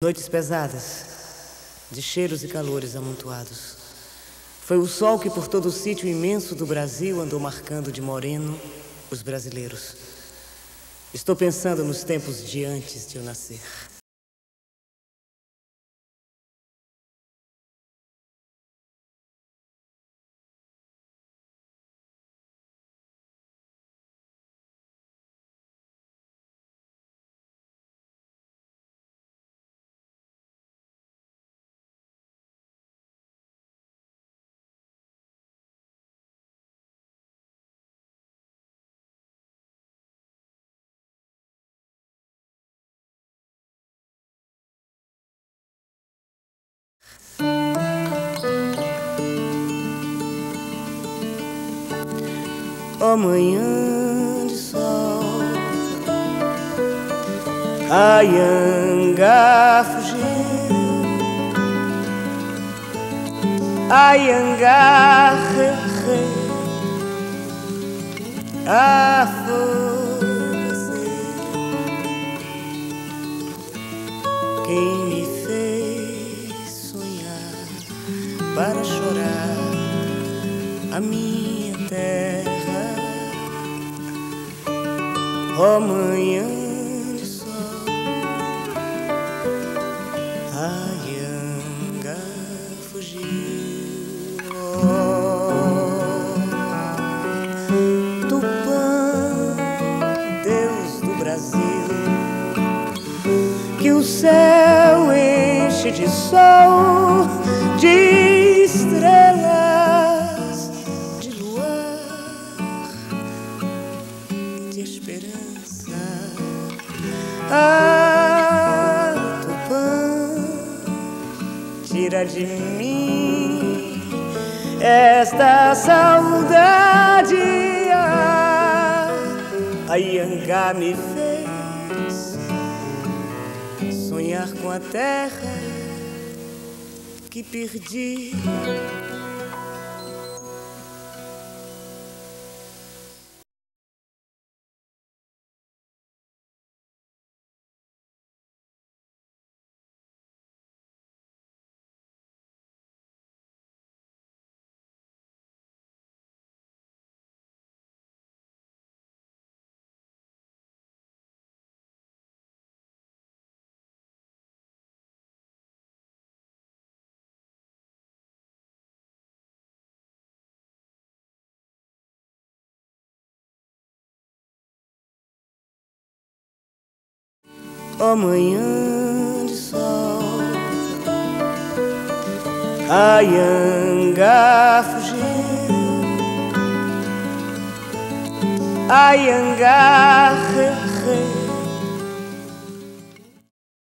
Noites pesadas, de cheiros e calores amontoados. Foi o sol que por todo o sítio imenso do Brasil andou marcando de moreno os brasileiros. Estou pensando nos tempos de antes de eu nascer. Ó manhã de sol, a Ianga fugiu, a Ianga foi você quem me fez sonhar para chorar a minha terra. Ó manhã de sol, a Ianga fugiu. Oh, Tupã, Deus do Brasil, que o céu enche de sol, de estrelas, de luar e de esperança. Ah, Tupã, tira de mim esta saudade. A Ianga me fez sonhar com a terra que perdi. Ó manhã de sol, a Ianga fugiu, a Ianga